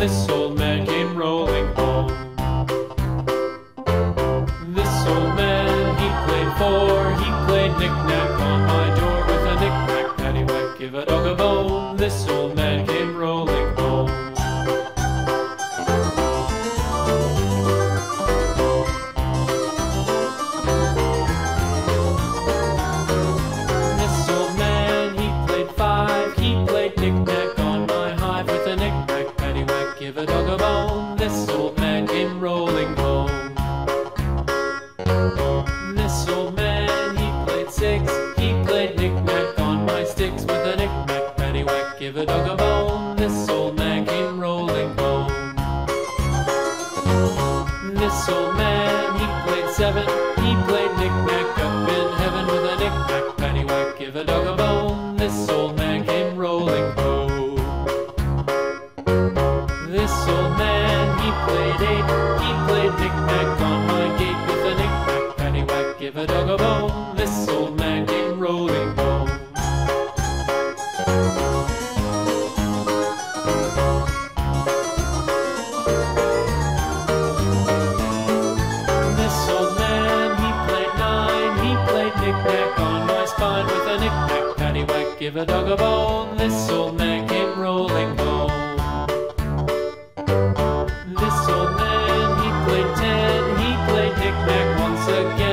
this old man came rolling home. This old man, he played four, he played knick-knack on my door with a knick-knack, paddywhack, give a dog a bone. This old man came rolling home. This old man, he played five, he played knick-knack on my hive with a knick-knack, paddywhack, give a dog a bone. This old man came rolling home. This old man, he played six, he played knick-knack on my sticks with a knick-knack, paddywhack, give a dog a bone. This old man came rolling home. This old man, he played seven, he played knick-knack up in heaven with a knick-knack, paddywhack, give a dog a bone. This old man came rolling home. This old man, he played eight, he played knick-knack on my gate with a knick-knack, paddywhack, give a dog a bone. This old man came rolling home. This old man, he played nine, he played knick-knack on my spine with a knick-knack, paddywhack, give a dog a bone. This old man came rolling home. This old man, he played ten, he played knick-knack once again